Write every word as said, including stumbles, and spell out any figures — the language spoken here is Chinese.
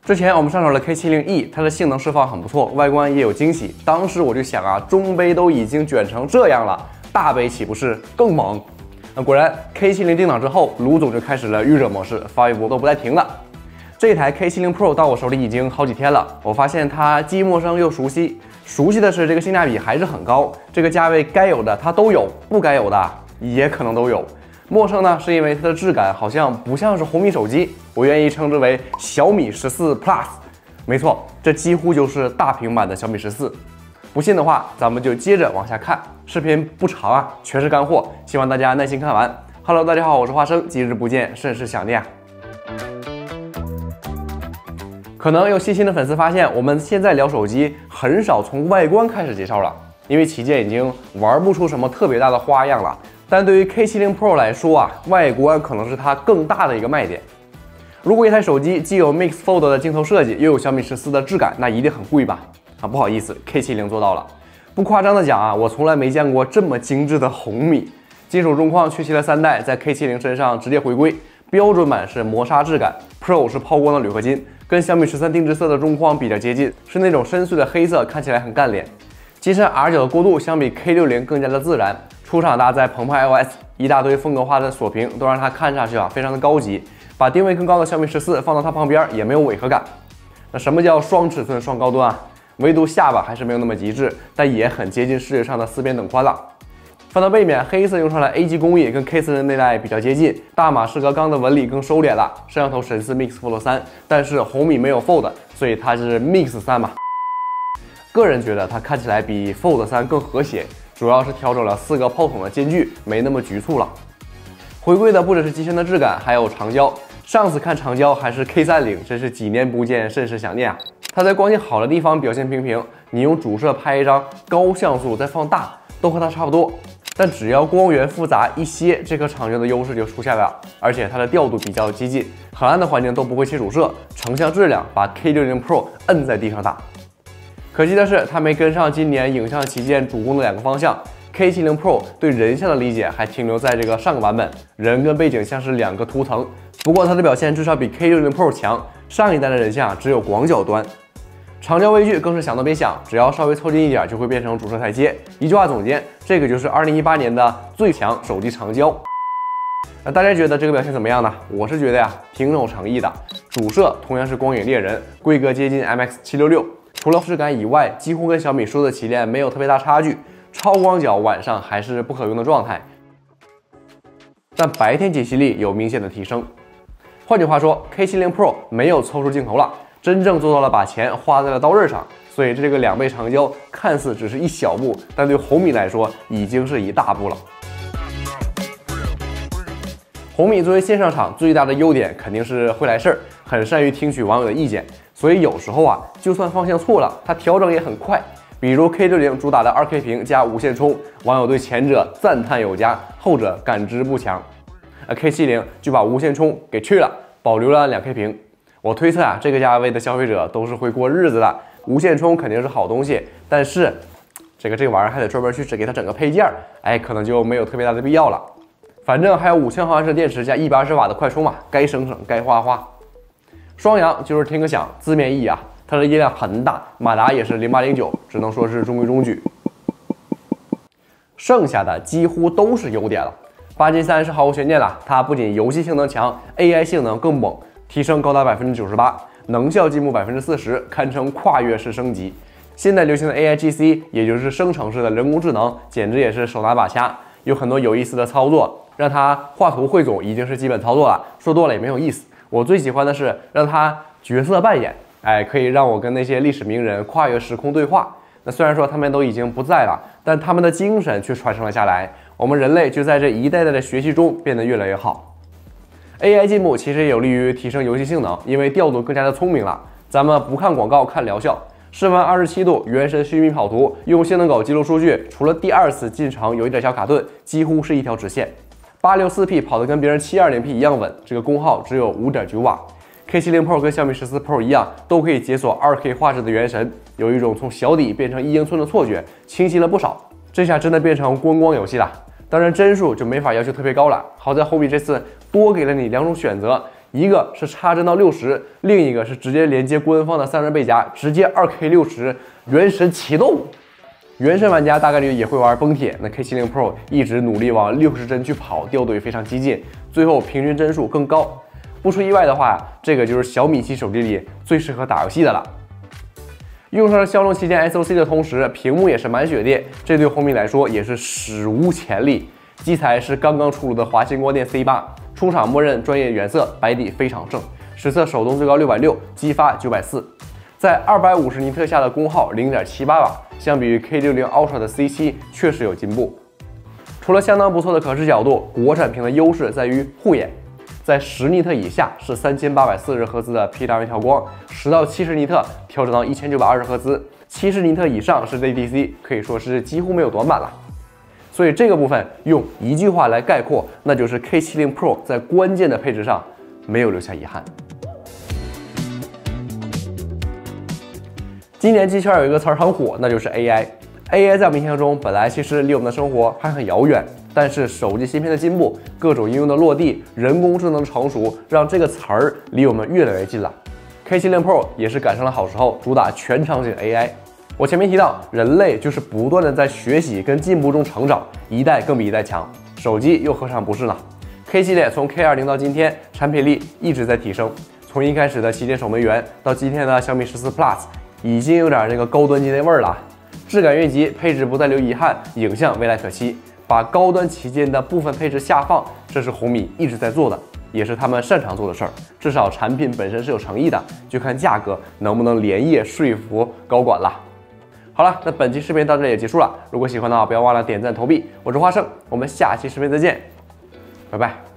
之前我们上手了 K 七零 E， 它的性能释放很不错，外观也有惊喜。当时我就想啊，中杯都已经卷成这样了，大杯岂不是更猛？那果然 K 七零 定档之后，卢总就开始了预热模式，发微博都不带停的。这一台 K 七零 Pro 到我手里已经好几天了，我发现它既陌生又熟悉。熟悉的是这个性价比还是很高，这个价位该有的它都有，不该有的也可能都有。陌生呢，是因为它的质感好像不像是红米手机，我愿意称之为小米十四 Plus。没错，这几乎就是大屏版的小米十四。不信的话，咱们就接着往下看。视频不长啊，全是干货，希望大家耐心看完。Hello， 大家好，我是花生，今日不见，甚是想念。可能有细心的粉丝发现，我们现在聊手机很少从外观开始介绍了，因为旗舰已经玩不出什么特别大的花样了。但对于 K 七零 Pro 来说啊，外观可能是它更大的一个卖点。如果一台手机既有 Mix Fold 的镜头设计，又有小米十四的质感，那一定很贵吧？啊，不好意思 ，K 七零 做到了。不夸张的讲啊，我从来没见过这么精致的红米。金属中框缺席了三代，在 K 七零 身上直接回归。标准版是磨砂质感 ，Pro 是抛光的铝合金，跟小米十三定制色的中框比较接近，是那种深邃的黑色，看起来很干练。机身 R 九的过渡相比 K 六零 更加的自然。出厂搭载澎湃 iOS， 一大堆风格化的锁屏都让它看上去啊非常的高级。把定位更高的小米十四放到它旁边也没有违和感。那什么叫双尺寸双高端啊？唯独下巴还是没有那么极致，但也很接近视觉上的四边等宽了。翻到背面，黑色用上了 A 级工艺，跟 K 四零那代比较接近。大马士革钢的纹理更收敛了。摄像头神似 Mix Fold 三，但是红米没有 Fold， 所以它是 Mix 三嘛。个人觉得它看起来比 Fold 三更和谐。主要是调整了四个炮筒的间距，没那么局促了。回归的不只是机身的质感，还有长焦。上次看长焦还是 K 三零，真是几年不见，甚是想念啊！它在光线好的地方表现平平，你用主摄拍一张高像素再放大，都和它差不多。但只要光源复杂一些，这颗长焦的优势就出现了。而且它的调度比较激进，很暗的环境都不会切主摄，成像质量把 K 六零 Pro 摁在地上打。可惜的是，它没跟上今年影像旗舰主攻的两个方向。K 七零 Pro 对人像的理解还停留在这个上个版本，人跟背景像是两个图腾。不过它的表现至少比 K 六零 Pro 强，上一代的人像只有广角端。长焦微距更是想都别想，只要稍微凑近一点就会变成主摄台阶。一句话总结，这个就是二零一八年的最强手机长焦。那大家觉得这个表现怎么样呢？我是觉得呀，挺有诚意的。主摄同样是光影猎人，规格接近 M X 七六六。除了质感以外，几乎跟小米说的旗舰没有特别大差距。超广角晚上还是不可用的状态，但白天解析力有明显的提升。换句话说 ，K 七零 Pro 没有凑出镜头了，真正做到了把钱花在了刀刃上。所以这个两倍长焦看似只是一小步，但对红米来说已经是一大步了。红米作为线上厂最大的优点肯定是会来事儿，很善于听取网友的意见。所以有时候啊，就算方向错了，它调整也很快。比如 K 六零主打的 二K 屏加无线充，网友对前者赞叹有加，后者感知不强。而 K 七零就把无线充给去了，保留了 两K 屏。我推测啊，这个价位的消费者都是会过日子的。无线充肯定是好东西，但是这个这个玩意儿还得专门去给它整个配件，哎，可能就没有特别大的必要了。反正还有五千毫安时电池加一百二十瓦的快充嘛，该省省，该花花。双扬就是听个响，字面意义啊。它的音量很大，马达也是零八零九，只能说是中规中矩。剩下的几乎都是优点了。八进三是毫无悬念了，它不仅游戏性能强 ，A I 性能更猛，提升高达百分之九十八，能效进步百分之四十，堪称跨越式升级。现在流行的 A I G C， 也就是生成式的人工智能，简直也是手拿把掐，有很多有意思的操作，让它画图汇总已经是基本操作了，说多了也没有意思。我最喜欢的是让它角色扮演。哎，可以让我跟那些历史名人跨越时空对话。那虽然说他们都已经不在了，但他们的精神却传承了下来。我们人类就在这一代代的学习中变得越来越好。A I 进步其实也有利于提升游戏性能，因为调度更加的聪明了。咱们不看广告，看疗效。室温二十七度，原神虚拟跑图，用性能狗记录数据，除了第二次进程有一点小卡顿，几乎是一条直线。八六四 P 跑得跟别人七二零 P 一样稳，这个功耗只有 五点九瓦。K 七零 Pro 跟小米十四 Pro 一样，都可以解锁 二K 画质的原神，有一种从小底变成一英寸的错觉，清晰了不少。这下真的变成观光游戏了。当然帧数就没法要求特别高了，好在红米这次多给了你两种选择， 一个是插帧到六十，另一个是直接连接官方的散热背夹，直接 二K 六十原神启动。原神玩家大概率也会玩崩铁，那 K 七零 Pro 一直努力往六十帧去跑，调度也非常激进，最后平均帧数更高。不出意外的话，这个就是小米系手机里最适合打游戏的了。用上了骁龙旗舰 S O C 的同时，屏幕也是满血电，这对红米来说也是史无前例。机材是刚刚出炉的华星光电 C 八，出厂默认专业原色，白底非常正，实测手动最高六百六，激发九百四，在二百五十尼特下的功耗 零点七八瓦，相比于 K 六十 Ultra 的 C 七确实有进步。除了相当不错的可视角度，国产屏的优势在于护眼。在十尼特以下是三千八百四十赫兹的 P W 调光，十到七十尼特调整到一千九百二十赫兹，七十尼特以上是 Z D C， 可以说是几乎没有短板了。所以这个部分用一句话来概括，那就是 K 七零 Pro 在关键的配置上没有留下遗憾。今年机圈有一个词儿很火，那就是 A I。A I 在我们印象中本来其实离我们的生活还很遥远。但是手机芯片的进步，各种应用的落地，人工智能的成熟，让这个词儿离我们越来越近了。K 七零 Pro 也是赶上了好时候，主打全场景 A I。我前面提到，人类就是不断的在学习跟进步中成长，一代更比一代强，手机又何尝不是呢 ？K 系列从 K 二零到今天，产品力一直在提升，从一开始的旗舰守门员到今天的小米十四 Plus， 已经有点这个高端机那味儿了。质感越级，配置不再留遗憾，影像未来可期。把高端旗舰的部分配置下放，这是红米一直在做的，也是他们擅长做的事儿。至少产品本身是有诚意的，就看价格能不能连夜说服高管了。好了，那本期视频到这里也结束了。如果喜欢的话，不要忘了点赞投币。我是花生，我们下期视频再见，拜拜。